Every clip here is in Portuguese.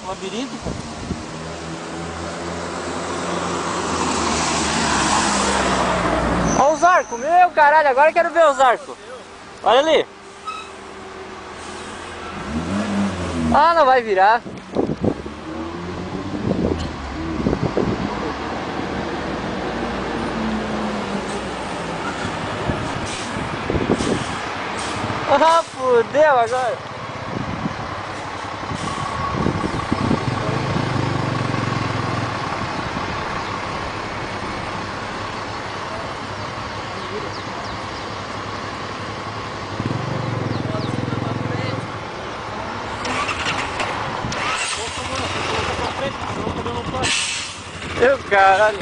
labirinto, cara. Olha os arcos, meu caralho, agora eu quero ver os arcos. Olha ali. Ah, não vai virar. Ah, fudeu agora. Meu caralho.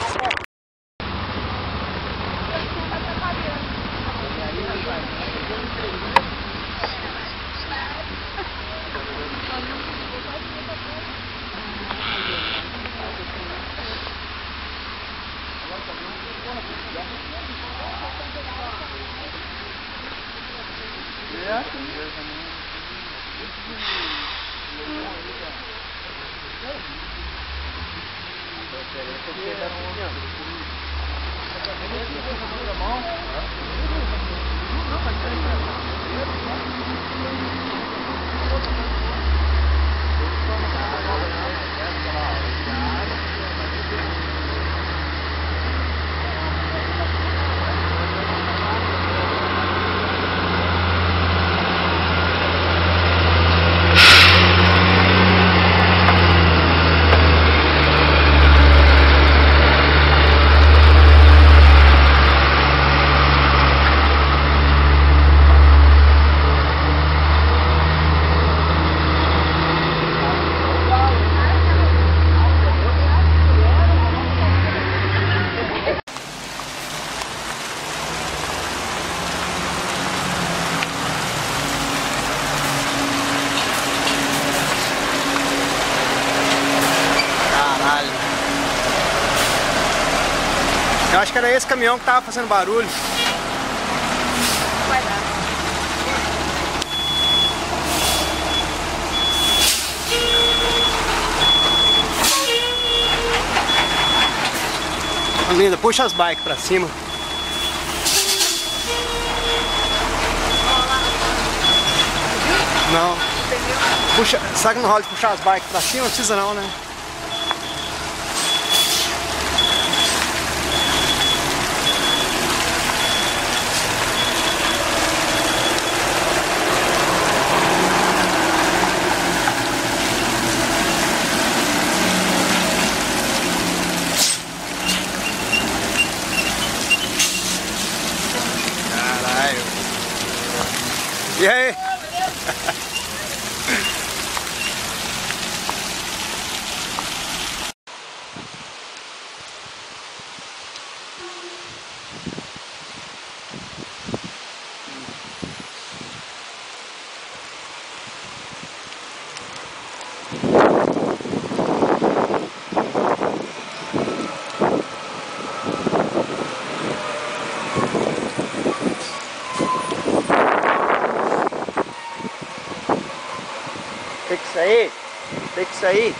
Eu acho que era esse caminhão que tava fazendo barulho. Vai dar. Linda, puxa as bikes pra cima. Não. Puxa, sabe que não rola de puxar as bikes pra cima? Não precisa não, né? E aí? Tem que sair. Tem que sair.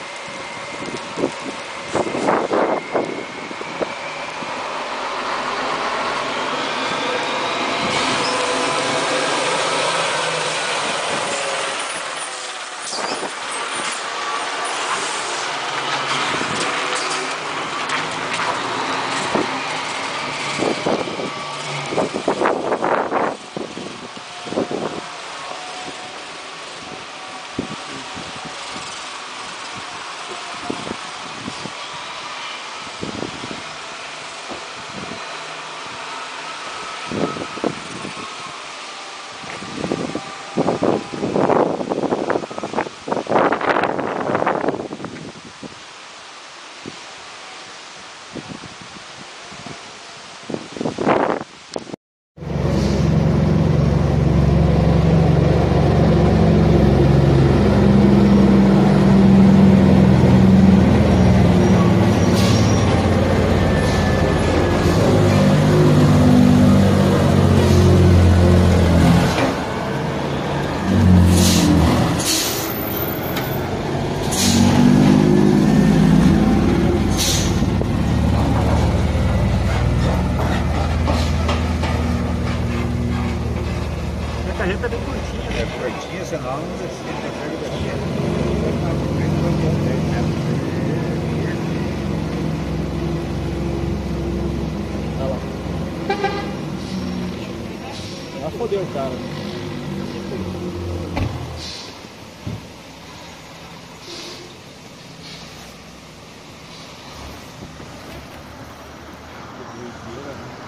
sarjeta é bem curtinha. É curtinha, senão você pega daqui. Olha lá. Já fodeu o cara.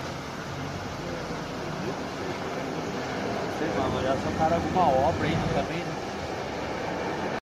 Sei lá, mas já são cara alguma obra aí também.